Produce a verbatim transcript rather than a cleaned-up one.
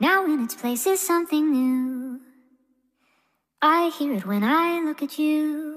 Now in its place is something new. I hear it when I look at you.